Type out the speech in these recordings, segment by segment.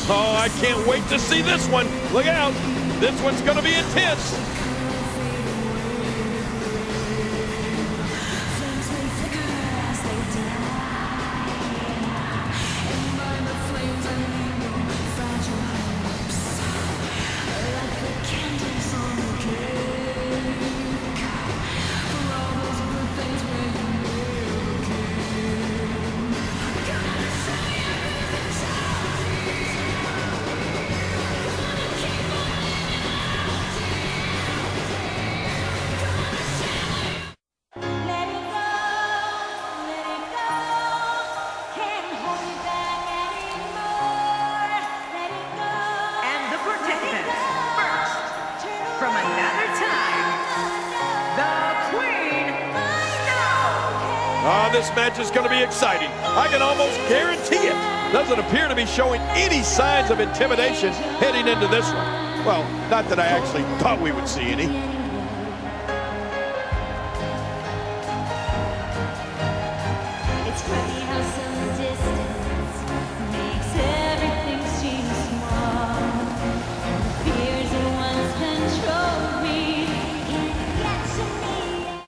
Oh, I can't wait to see this one. Look out. This one's going to be intense. Oh, this match is going to be exciting. I can almost guarantee it. Doesn't appear to be showing any signs of intimidation heading into this one. Well, not that I actually thought we would see any. It's funny how some distance makes everything seem small. And the fears that once controlled me can't get to me.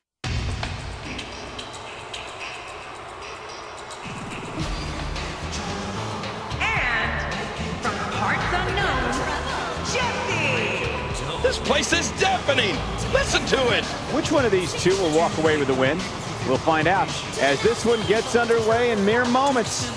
This place is deafening. Listen to it. Which one of these two will walk away with the win? We'll find out as this one gets underway in mere moments.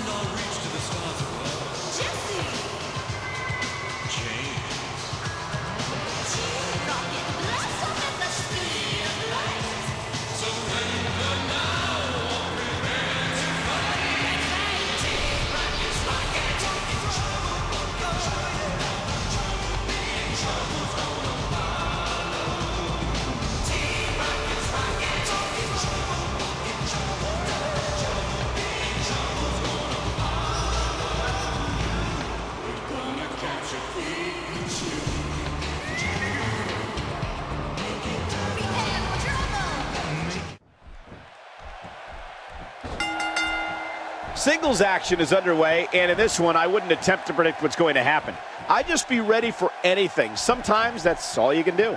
Singles action is underway, and in this one, I wouldn't attempt to predict what's going to happen. I'd just be ready for anything. Sometimes that's all you can do.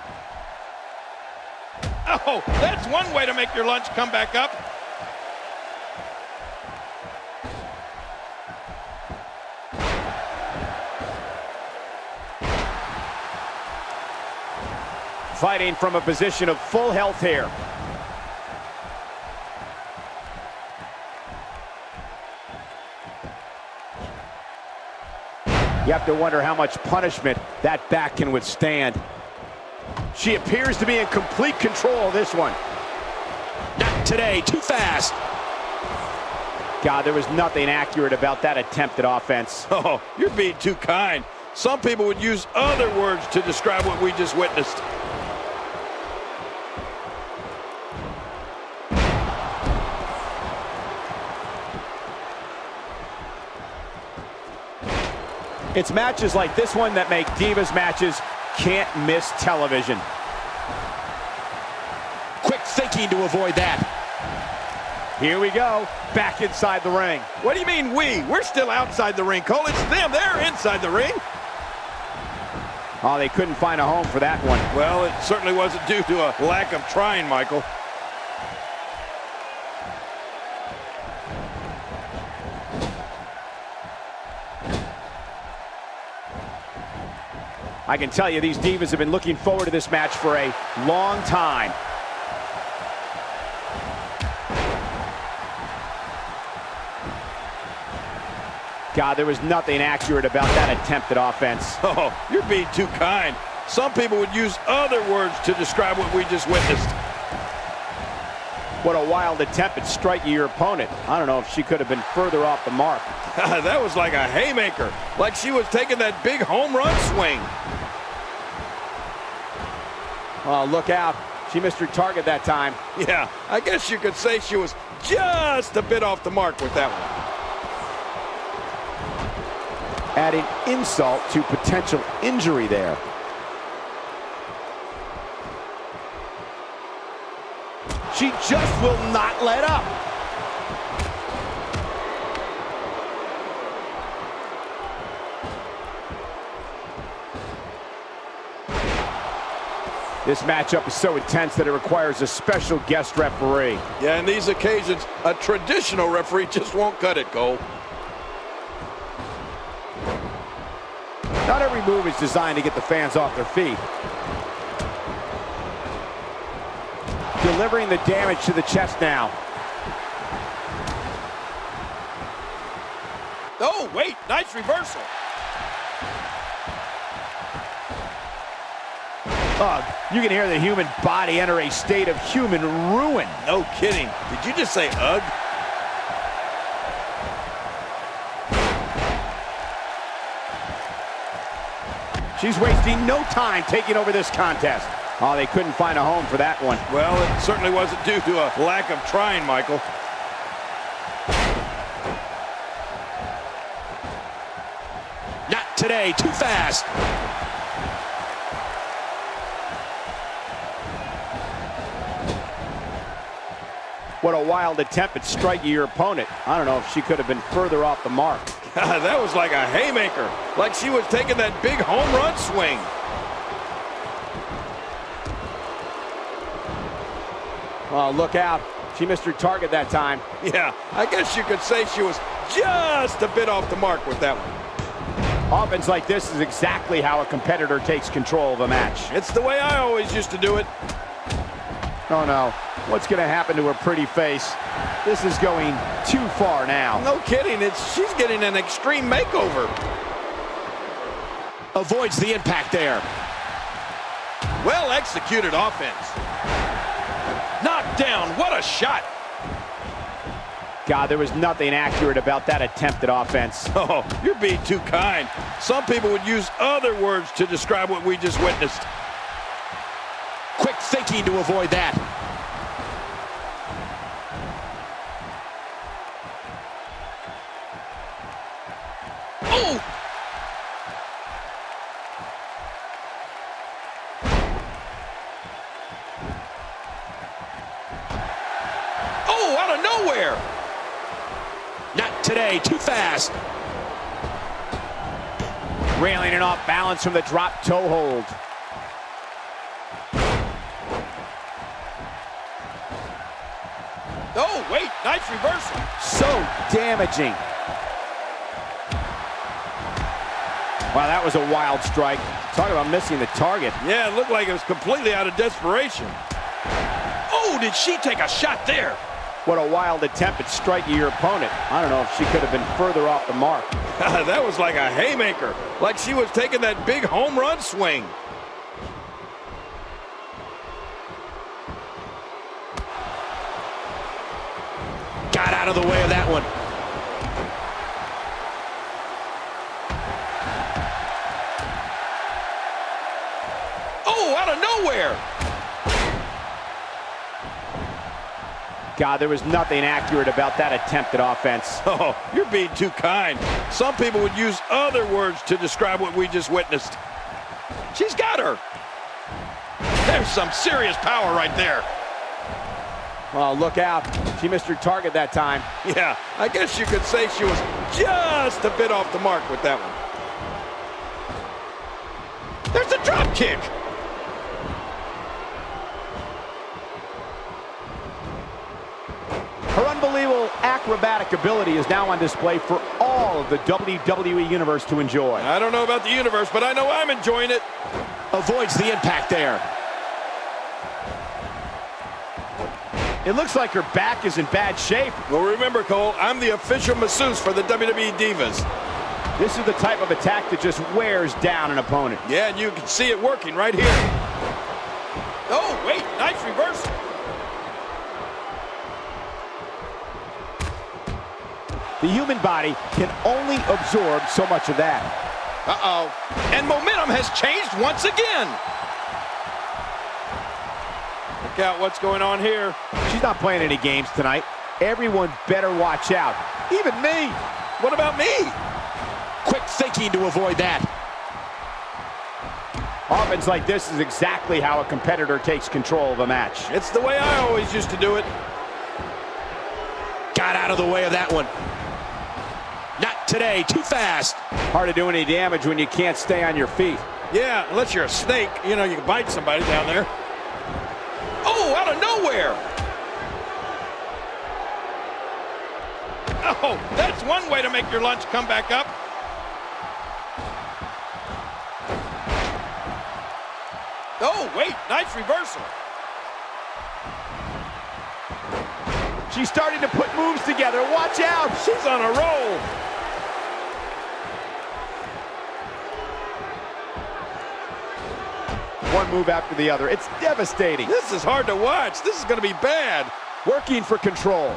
Oh, that's one way to make your lunch come back up. Fighting from a position of full health here. You have to wonder how much punishment that back can withstand. She appears to be in complete control of this one. Not today, too fast. God, there was nothing accurate about that attempt at offense. Oh, you're being too kind. Some people would use other words to describe what we just witnessed. It's matches like this one that make Divas matches can't miss television. Quick thinking to avoid that. Here we go, back inside the ring. What do you mean we? We're still outside the ring, Cole. It's them. They're inside the ring. Oh, they couldn't find a home for that one. Well, it certainly wasn't due to a lack of trying, Michael. I can tell you these Divas have been looking forward to this match for a long time. God, there was nothing accurate about that attempt at offense. Oh, you're being too kind. Some people would use other words to describe what we just witnessed. What a wild attempt at striking your opponent. I don't know if she could have been further off the mark. That was like a haymaker, like she was taking that big home run swing. Oh, look out. She missed her target that time. Yeah, I guess you could say she was just a bit off the mark with that one. Adding insult to potential injury there. She just will not let up. This matchup is so intense that it requires a special guest referee. Yeah, in these occasions, a traditional referee just won't cut it, Cole. Not every move is designed to get the fans off their feet. Delivering the damage to the chest now. Oh, wait, nice reversal. Ugh, you can hear the human body enter a state of human ruin. No kidding. Did you just say ugh? She's wasting no time taking over this contest. Oh, they couldn't find a home for that one. Well, it certainly wasn't due to a lack of trying, Michael. Not today, too fast. What a wild attempt at striking your opponent. I don't know if she could have been further off the mark. That was like a haymaker, like she was taking that big home run swing. Oh, look out. She missed her target that time. Yeah, I guess you could say she was just a bit off the mark with that one. Offense like this is exactly how a competitor takes control of a match. It's the way I always used to do it. Oh no, what's gonna happen to her pretty face? This is going too far now. No kidding, she's getting an extreme makeover. Avoids the impact there. Well executed offense. Knocked down, what a shot. God, there was nothing accurate about that attempted offense. Oh, you're being too kind. Some people would use other words to describe what we just witnessed. Quick thinking to avoid that. Oh! Oh, out of nowhere! Not today, too fast. Railing it off balance from the drop toe hold. Oh, wait, nice reversal. So damaging. Wow, that was a wild strike. Talk about missing the target. Yeah, it looked like it was completely out of desperation. Oh, did she take a shot there? What a wild attempt at striking your opponent. I don't know if she could have been further off the mark. That was like a haymaker, like she was taking that big home run swing. Got out of the way of that one. Oh, out of nowhere. God, there was nothing accurate about that attempted offense. Oh, you're being too kind. Some people would use other words to describe what we just witnessed. She's got her. There's some serious power right there. Oh, look out. She missed her target that time. Yeah, I guess you could say she was just a bit off the mark with that one. There's a drop kick. Her unbelievable acrobatic ability is now on display for all of the WWE Universe to enjoy. I don't know about the universe, but I know I'm enjoying it. Avoids the impact there. It looks like her back is in bad shape. Well, remember, Cole, I'm the official masseuse for the WWE Divas. This is the type of attack that just wears down an opponent. Yeah, and you can see it working right here. Oh, wait, nice reversal. The human body can only absorb so much of that. Uh-oh. And momentum has changed once again. Look out what's going on here. She's not playing any games tonight. Everyone better watch out. Even me. What about me? Quick thinking to avoid that. Offense like this is exactly how a competitor takes control of a match. It's the way I always used to do it. Got out of the way of that one. Not today, too fast. Hard to do any damage when you can't stay on your feet. Yeah, unless you're a snake, you know, you can bite somebody down there. Oh, out of nowhere. Oh, that's one way to make your lunch come back up. Oh, wait, nice reversal. She's starting to put moves together. Watch out. She's on a roll. One move after the other. It's devastating. This is hard to watch. This is going to be bad. Working for control.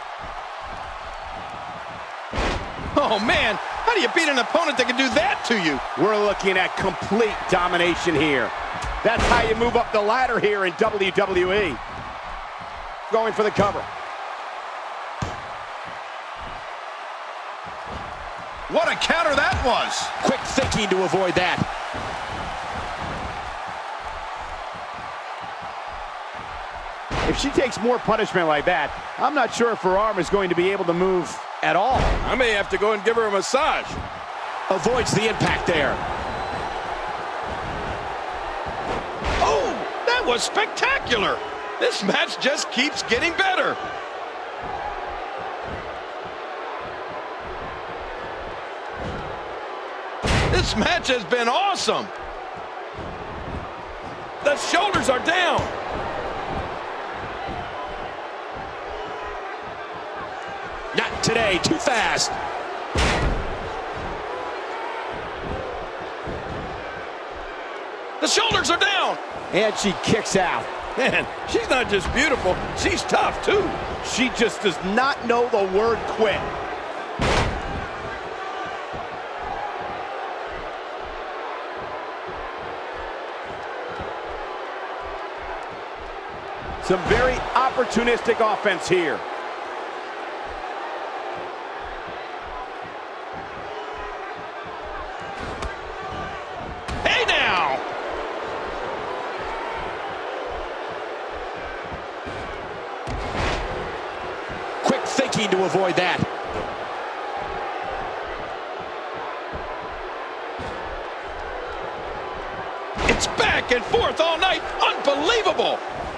Oh, man. How do you beat an opponent that can do that to you? We're looking at complete domination here. That's how you move up the ladder here in WWE. Going for the cover. What a counter that was. Quick thinking to avoid that. If she takes more punishment like that, I'm not sure if her arm is going to be able to move at all. I may have to go and give her a massage. Avoids the impact there. Oh, that was spectacular. This match just keeps getting better. This match has been awesome. The shoulders are down. Not today, too fast. The shoulders are down. And she kicks out. Man, she's not just beautiful, she's tough too. She just does not know the word quit. Some very opportunistic offense here. Hey now! Quick thinking to avoid that. It's back and forth all night. Unbelievable!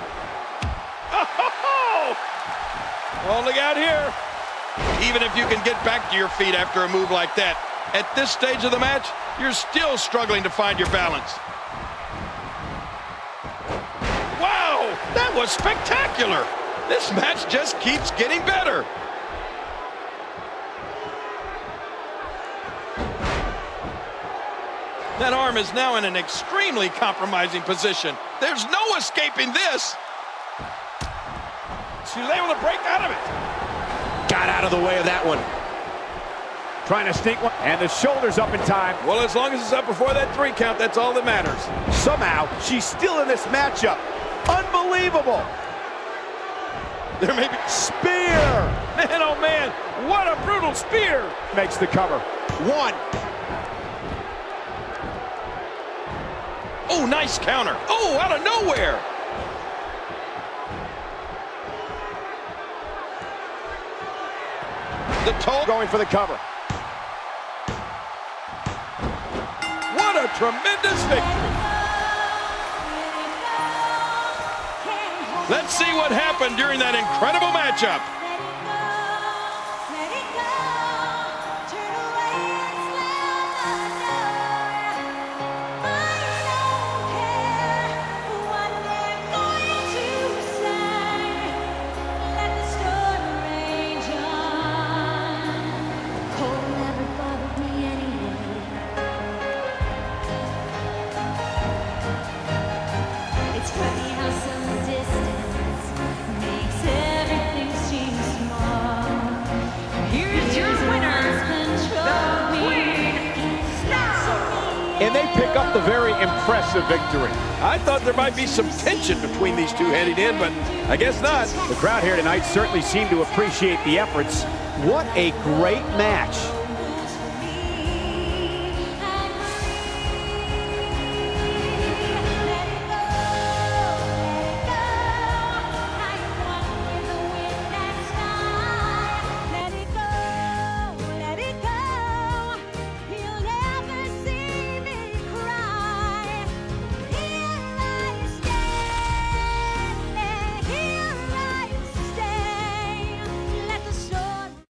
Oh! Oh, look out here. Even if you can get back to your feet after a move like that, at this stage of the match, you're still struggling to find your balance. Wow, that was spectacular. This match just keeps getting better. That arm is now in an extremely compromising position. There's no escaping this. She was able to break out of it. Got out of the way of that one. Trying to sneak one. And the shoulder's up in time. Well, as long as it's up before that 3 count, that's all that matters. Somehow, she's still in this matchup. Unbelievable. There may be... Spear. Man, oh man, what a brutal spear. Makes the cover. 1. Oh, nice counter. Oh, out of nowhere. The toe. Going for the cover. What a tremendous victory. Let's see what happened during that incredible matchup. And they pick up the very impressive victory. I thought there might be some tension between these two heading in, but I guess not. The crowd here tonight certainly seemed to appreciate the efforts. What a great match.